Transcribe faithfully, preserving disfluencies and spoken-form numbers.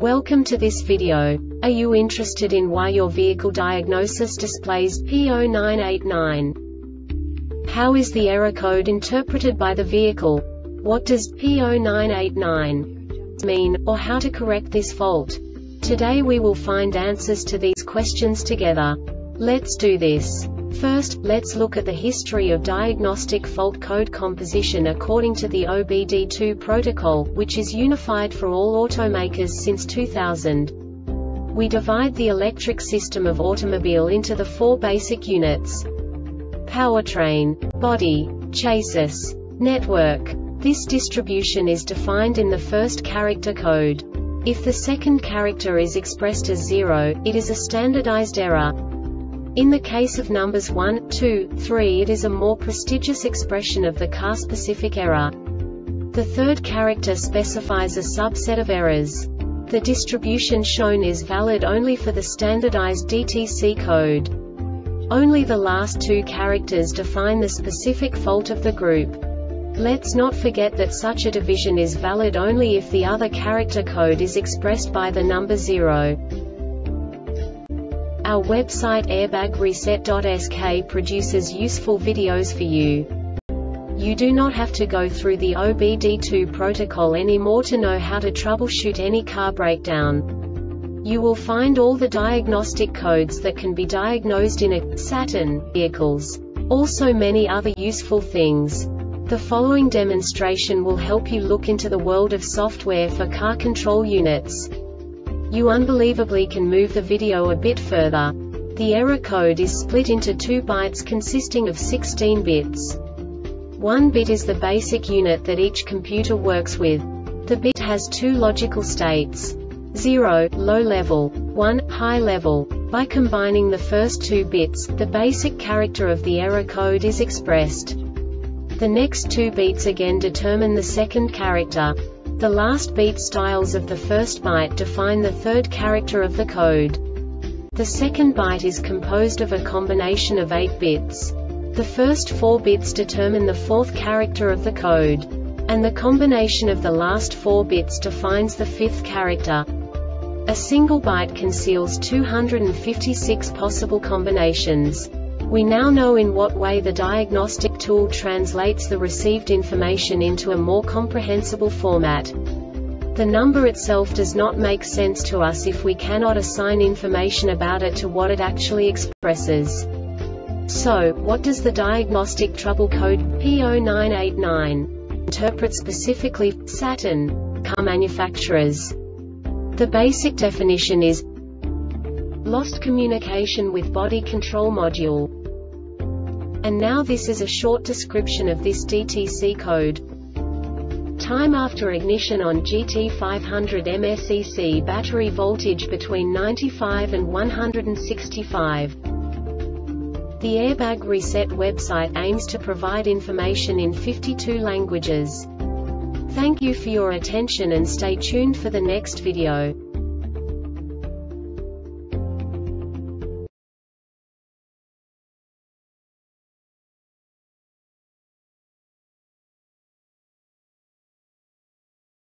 Welcome to this video. Are you interested in why your vehicle diagnosis displays P zero nine eight nine? How is the error code interpreted by the vehicle? What does P zero nine eight nine mean, or how to correct this fault? Today we will find answers to these questions together. Let's do this. First, let's look at the history of diagnostic fault code composition according to the O B D two protocol, which is unified for all automakers since two thousand. We divide the electric system of automobile into the four basic units: powertrain, body, chassis, network. This distribution is defined in the first character code. If the second character is expressed as zero, it is a standardized error. In the case of numbers one, two, three, it is a more prestigious expression of the car-specific error. The third character specifies a subset of errors. The distribution shown is valid only for the standardized D T C code. Only the last two characters define the specific fault of the group. Let's not forget that such a division is valid only if the other character code is expressed by the number zero. Our website airbag reset dot S K produces useful videos for you. You do not have to go through the O B D two protocol anymore to know how to troubleshoot any car breakdown. You will find all the diagnostic codes that can be diagnosed in a Saturn vehicles. Also many other useful things. The following demonstration will help you look into the world of software for car control units. You unbelievably can move the video a bit further. The error code is split into two bytes consisting of sixteen bits. One bit is the basic unit that each computer works with. The bit has two logical states: zero, low level, one, high level. By combining the first two bits, the basic character of the error code is expressed. The next two bits again determine the second character. The last beat styles of the first byte define the third character of the code. The second byte is composed of a combination of eight bits. The first four bits determine the fourth character of the code. And the combination of the last four bits defines the fifth character. A single byte conceals two hundred fifty-six possible combinations. We now know in what way the diagnostic tool translates the received information into a more comprehensible format. The number itself does not make sense to us if we cannot assign information about it to what it actually expresses. So, what does the diagnostic trouble code P zero nine eight nine interpret specifically for Saturn car manufacturers? The basic definition is lost communication with body control module. And now this is a short description of this D T C code. Time after ignition on G T five hundred M S E C battery voltage between ninety-five and one hundred sixty-five. The Airbag Reset website aims to provide information in fifty-two languages. Thank you for your attention and stay tuned for the next video.